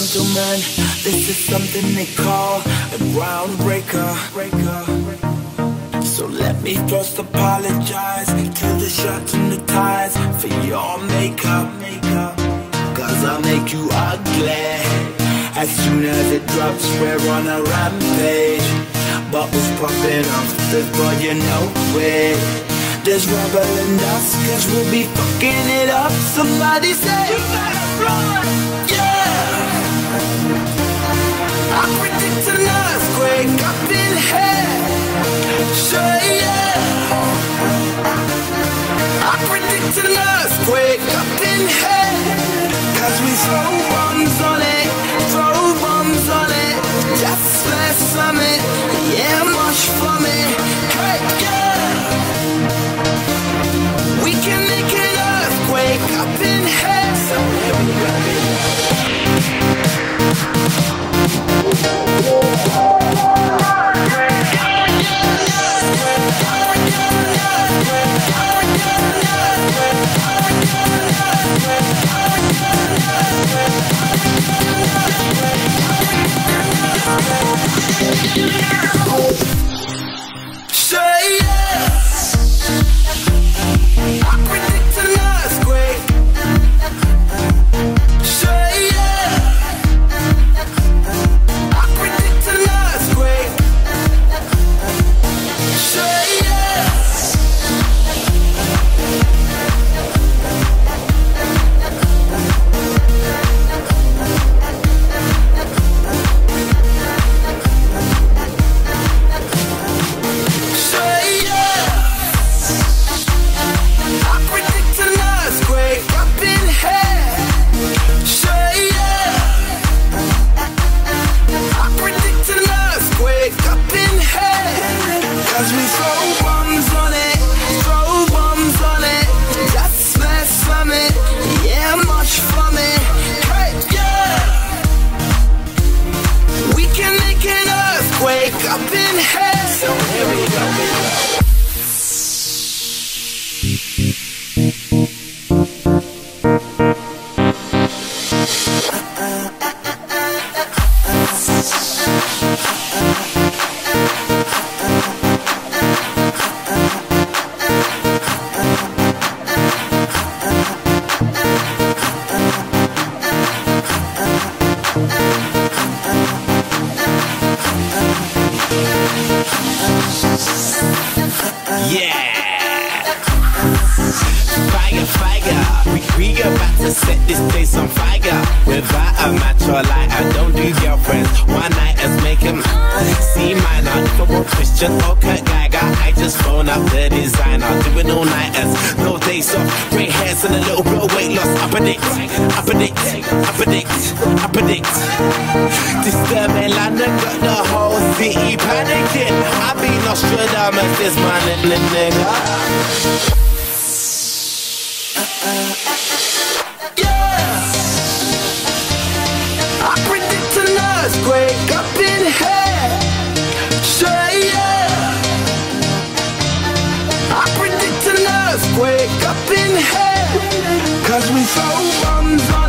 gentlemen, this is something they call a groundbreaker. So let me first apologize to the shirts and the ties for your makeup. Cause I'll make you ugly as soon as it drops. We're on a rampage, bubbles popping off before you know it. There's rubber and dust, cause we'll be fucking it up. Somebody say, you better run! Yeah! I predict an earthquake up in here. Say yeah! I predict an earthquake up in here. Cause we throw bombs on it, just for summit. Yeah, much from it. Hey, yeah! We can make an earthquake up in here. So here we go. Say yeah! I predict an earthquake. Say yeah! I predict an earthquake. Say yeah! Up in here, so here we go. We about to set this place on fire. Without a match or light, I don't do girlfriends. One nighters make him see minor. If I want Christian or Kurt Geiger, I just phone up the designer. Doing all nighters, no days off. Grey hairs and a little bit of weight loss. I predict disturbing London, got the whole city panicking. I be Nostradamus, this man in the nigga. Earthquake up in here. Say yeah. I predict an earthquake up in here. Cause we throw bombs on